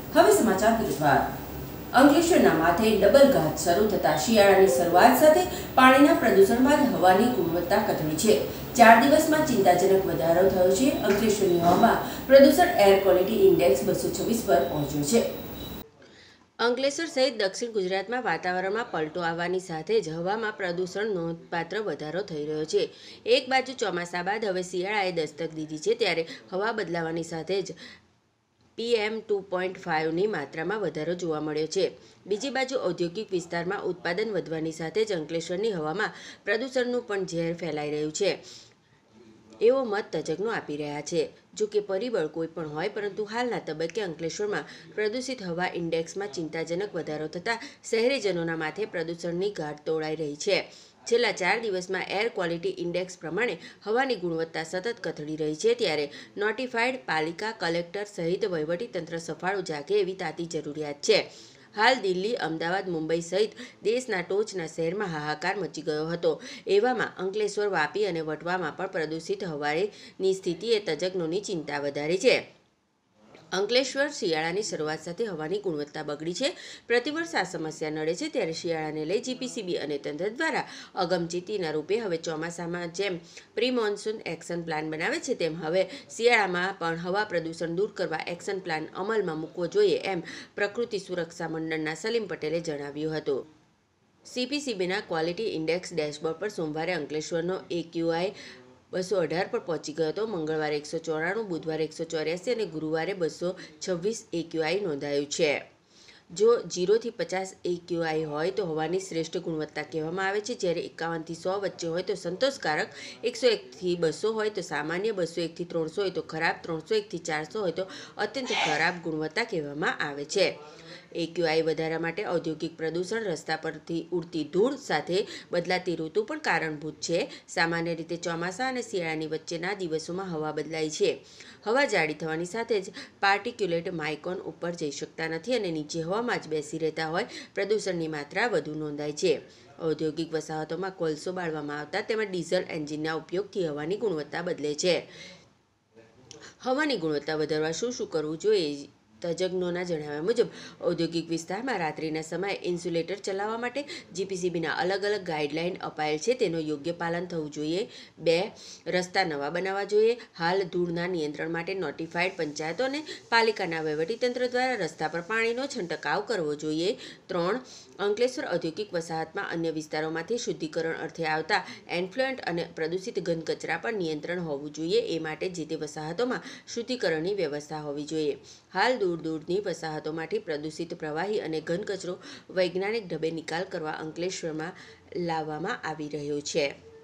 હવે સમાચાર વિગતવાર। અંકલેશ્વરના માથે ડબલ ઘાત શરૂ થતા શિયાળાની શરૂઆત સાથે પાણીના પ્રદૂષણ બાદ હવાની ગુણવત્તા કથળી છે। 4 દિવસમાં ચિંતાજનક વધારો થયો છે। અંકલેશ્વરની હવામાં પ્રદૂષણ એર ક્વોલિટી ઇન્ડેક્સ 226 પર પહોંચ્યો છે। અંકલેશ્વર સહિત દક્ષિણ ગુજરાતમાં વાતાવરણમાં પલટો આવવાની સાથે જ હવામાં પ્રદૂષણ નોંધપાત્ર વધારો થઈ રહ્યો છે। એક બાજુ ચોમાસા બાદ હવે શિયાળાએ દસ્તક દીધી છે, ત્યારે હવા બદલાવાની સાથે જ PM2.5ની માત્રામાં વધારો જોવા મળ્યો છે। બીજી બાજુ ઔદ્યોગિક વિસ્તારમાં ઉત્પાદન વધવાની સાથે જ અંકલેશ્વરની હવામાં પ્રદૂષણનું પણ ઝેર ફેલાઈ રહ્યું છે એવો મત તજજ્ઞો આપી રહ્યા છે। જો કે પરિબળ કોઈ પણ હોય, પરંતુ હાલના તબક્કે અંકલેશ્વરમાં પ્રદૂષિત હવા ઇન્ડેક્સમાં ચિંતાજનક વધારો થતાં શહેરીજનોના માથે પ્રદૂષણની ગાઢ તોળાઈ રહી છે। છેલ્લા 4 દિવસમાં એર ક્વોલિટી ઇન્ડેક્સ પ્રમાણે હવાની ગુણવત્તા સતત કથળી રહી છે, ત્યારે નોટિફાઈડ પાલિકા, કલેક્ટર સહિત વહીવટીતંત્ર સફાળું જાગે એવી તાતી જરૂરિયાત છે। હાલ દિલ્હી, અમદાવાદ, મુંબઈ સહિત દેશના ટોચના શહેરમાં હાહાકાર મચી ગયો હતો। એવામાં અંકલેશ્વર, વાપી અને વટવામાં પણ પ્રદૂષિત હવાની સ્થિતિએ તજજ્ઞોની ચિંતા વધારી છે। અંકલેશ્વર શિયાળાની શરૂઆત સાથે હવાની ગુણવત્તા બગડી છે। પ્રતિવર્ષ આ સમસ્યા નડે છે, ત્યારે શિયાળાને લઈ જીપીસીબી અને તંત્ર દ્વારા અગમચેતીના રૂપે હવે ચોમાસામાં જેમ પ્રી મોન્સૂન એક્શન પ્લાન બનાવે છે, તેમ હવે શિયાળામાં પણ હવા પ્રદૂષણ દૂર કરવા એક્શન પ્લાન અમલમાં મૂકવો જોઈએ, એમ પ્રકૃતિ સુરક્ષા મંડળના સલીમ પટેલે જણાવ્યું હતું। સીપીસીબીના ક્વોલિટી ઇન્ડેક્સ ડેશબોર્ડ પર સોમવારે અંકલેશ્વરનો AQI 218 પર પહોંચી ગયો હતો। મંગળવારે 194, બુધવારે 184 અને ગુરુવારે 226 AQI નોંધાયું છે। જો 0 થી 50 AQI હોય તો હવાની શ્રેષ્ઠ ગુણવત્તા કહેવામાં આવે છે, જ્યારે 51 થી 100 વચ્ચે હોય તો સંતોષકારક, 101 થી 200 હોય તો સામાન્ય, 201 થી 300 હોય તો ખરાબ, 301 થી 400 હોય તો અત્યંત ખરાબ ગુણવત્તા કહેવામાં આવે છે। AQI વધારા માટે ઔદ્યોગિક પ્રદૂષણ, રસ્તા પરથી ઉડતી ધૂળ સાથે બદલાતી ઋતુ પણ કારણભૂત છે। સામાન્ય રીતે ચોમાસા અને શિયાળાની વચ્ચેના દિવસોમાં હવા બદલાય છે। હવા જાડી થવાની સાથે જ પાર્ટિક્યુલેટ માઇકોન ઉપર જઈ શકતા નથી અને નીચે હવામાં જ બેસી રહેતા હોય પ્રદૂષણની માત્રા વધુ નોંધાય છે। ઔદ્યોગિક વસાહતોમાં કોલસો બાળવામાં આવતા તેમજ ડીઝલ એન્જિનના ઉપયોગથી હવાની ગુણવત્તા બદલે છે। હવાની ગુણવત્તા વધારવા શું કરવું જોઈએ? તજજ્ઞોના જણાવ્યા મુજબ ઔદ્યોગિક વિસ્તારમાં રાત્રિના સમયે ઇન્સ્યુલેટર ચલાવવા માટે જીપીસીબીના અલગ-અલગ ગાઈડલાઈન અપાયેલ છે, તેનું યોગ્ય પાલન થવું જોઈએ। 2. રસ્તા નવા બનાવવા જોઈએ। હાલ ધૂળના નિયંત્રણ માટે નોટિફાઈડ પંચાયતો અને પાલિકાના વહીવટીતંત્ર દ્વારા રસ્તા પર પાણીનો છંટકાવ કરવો જોઈએ। 3. અંકલેશ્વર ઔદ્યોગિક વસાહતમાં અન્ય વિસ્તારોમાંથી શુદ્ધિકરણ અર્થે આવતા એન્ફ્લુએન્ટ અને પ્રદૂષિત ઘન કચરા પર નિયંત્રણ હોવું જોઈએ, એ માટે જે તે વસાહતોમાં શુદ્ધિકરણની વ્યવસ્થા હોવી જોઈએ। હાલ દૂરની વસાહતોમાંથી પ્રદૂષિત પ્રવાહી અને ઘન કચરો વૈજ્ઞાનિક ઢબે નિકાલ કરવા અંકલેશ્વરમાં લાવવામાં આવી રહ્યો છે।